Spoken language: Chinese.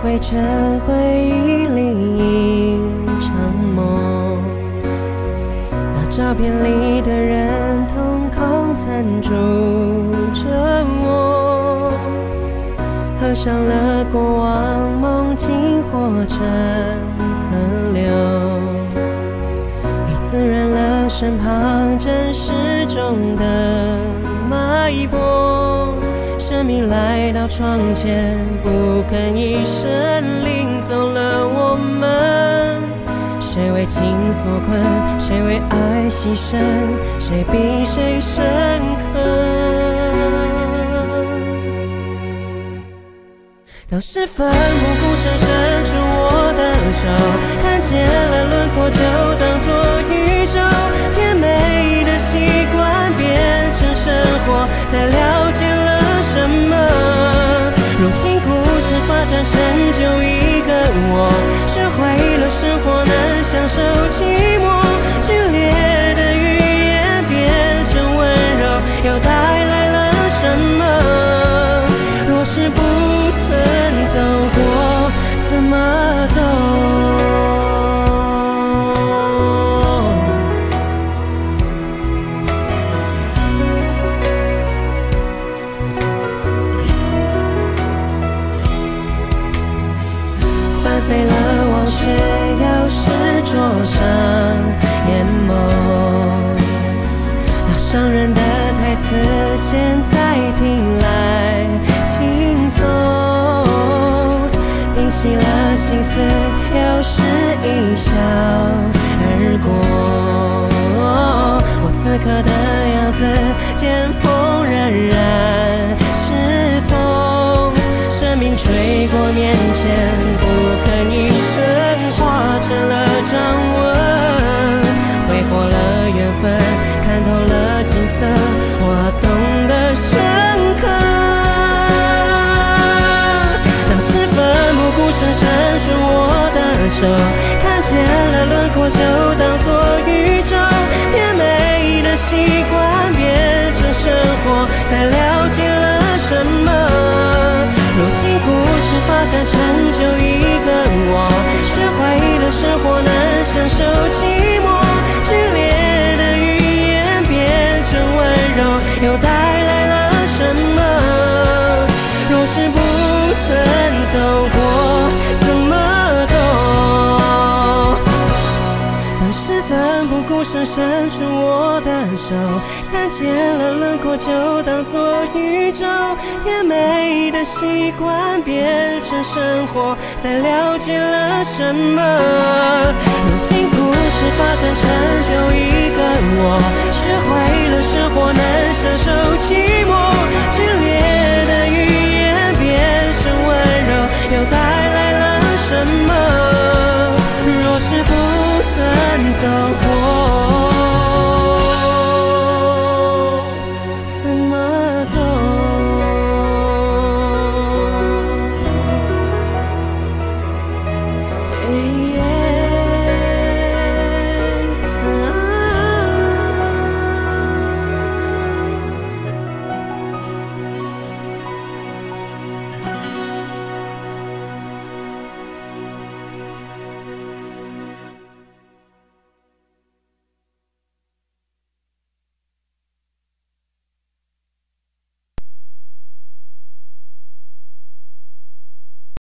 汇成回忆里一场梦。那照片里的人瞳孔残住着我，合上了过往，梦境化成河流，已滋润了身旁真实中的脉搏。生命来到窗前，不肯一声领走了我们。谁为情所困，谁为爱牺牲，谁比谁深刻。当时奋不顾身伸出我的手，看见了轮廓就当作宇宙。甜美的习惯变成生活，才了解了什么。如今故事发展成就一个我，学会了生活能享受寂寞。剧烈的语言变成温柔，又带来了什么？若是不曾走过，怎么懂？翻飞了往事，又是灼伤眼眸。那伤人的台词，现在听来轻松。平息了心思，又是一笑而过。我此刻的样子，见风仍然是风。生命吹过面前，不吭一声，化成了掌纹。挥霍了缘分，看透了景色，我懂得深刻。当时奋不顾身伸出我的手，看见了轮廓就当作宇宙。甜美的习惯变成生活，才了解了什么。如今故事发展成就一个我，学会了生活能享受寂寞。剧烈的语言变成温柔，又带来了什么？若是不曾走过，怎么懂？当时奋不顾身伸出我的手，看见了轮廓就当作宇宙。甜美的习惯变成生活，才了解了什么？如今故事发展成就一个我，学会了生活能享受寂寞。剧烈的语言变成温柔，又带来了什么？若是不曾走过，